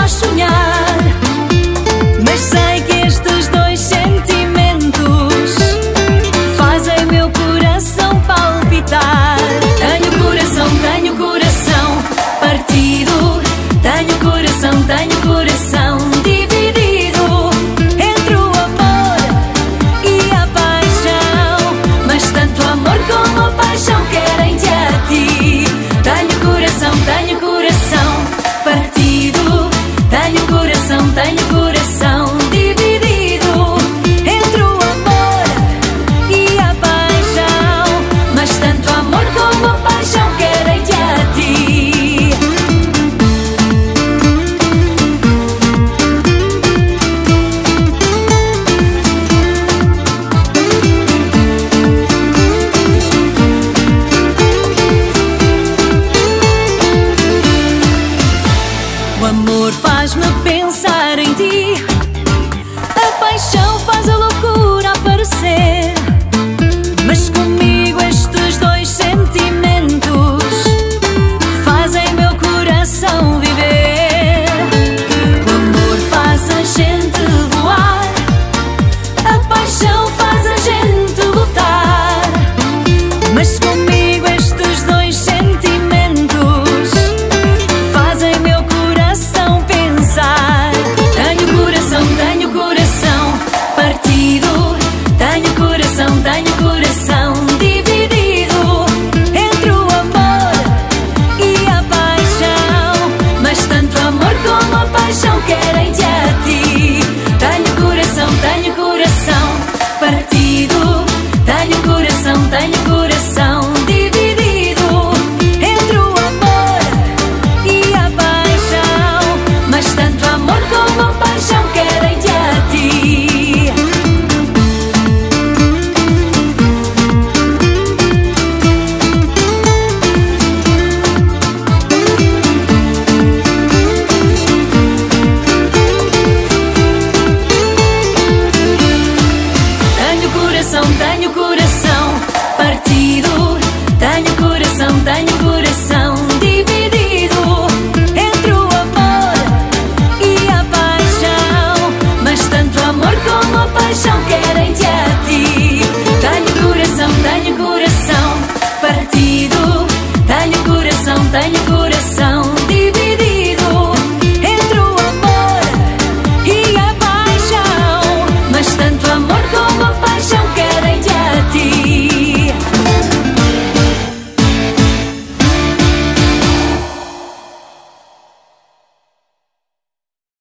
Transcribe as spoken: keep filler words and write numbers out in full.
faz sonhar. Mas sei que estes dois sentimentos fazem meu coração palpitar. Tenho coração, tenho coração partido. Tenho coração, tenho coração dividido entre o amor e a paixão. Mas tanto amor como a paixão querem-te a ti. Tenho coração, tenho coração partido. Tenho coração, tenho coração dividido entre o amor e a paixão. Mas tanto amor como a paixão querem-te a ti. O amor